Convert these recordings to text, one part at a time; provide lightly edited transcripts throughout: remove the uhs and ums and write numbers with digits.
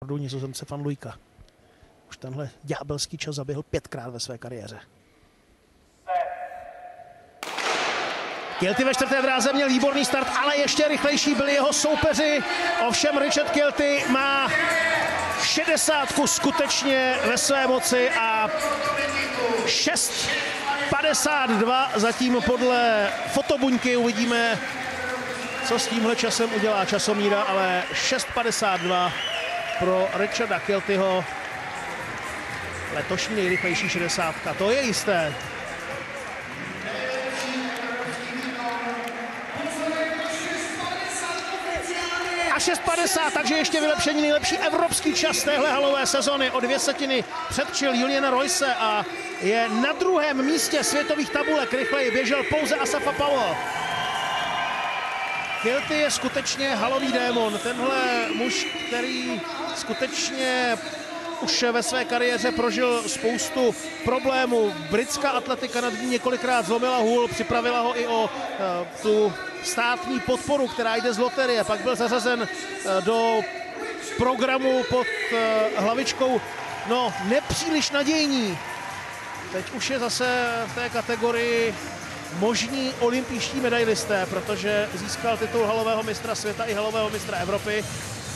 Nizozemce Van Looyka. Už tenhle ďábelský čas zaběhl 5krát ve své kariéře. Kilty ve čtvrté dráze měl výborný start, ale ještě rychlejší byli jeho soupeři. Ovšem Richard Kilty má 60 skutečně ve své moci a 6.52 zatím podle fotobuňky. Uvidíme, co s tímhle časem udělá časomíra, ale 6.52 pro Richarda Kiltyho. Letošní nejrychlejší 60, to je jisté. A 6.50, takže ještě vylepšení, nejlepší evropský čas téhle halové sezony. O 2 setiny předčil Juliana Royse a je na druhém místě světových tabulek. Rychleji běžel pouze Asafa Powell. Kilty je skutečně halový démon. Tenhle muž, který skutečně už ve své kariéře prožil spoustu problémů. Britská atletika nad ním několikrát zlomila hůl, připravila ho i o tu státní podporu, která jde z loterie. Pak byl zařazen do programu pod hlavičkou nepříliš nadějní. Teď už je zase v té kategorii možní olympijští medailisté, protože získal titul halového mistra světa i halového mistra Evropy.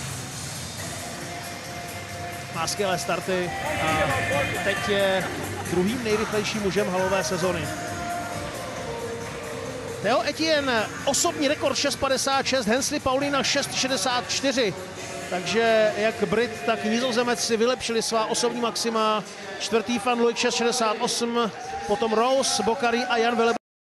Má skvělé starty a teď je druhým nejrychlejším mužem halové sezony. Theo Etienne, osobní rekord 6.56, Hensley Paulina 6.64. Takže jak Brit, tak Nizozemec si vylepšili svá osobní maxima. Čtvrtý Van Looyk 6.68, potom Rose, Bokhari a Jan Willebrand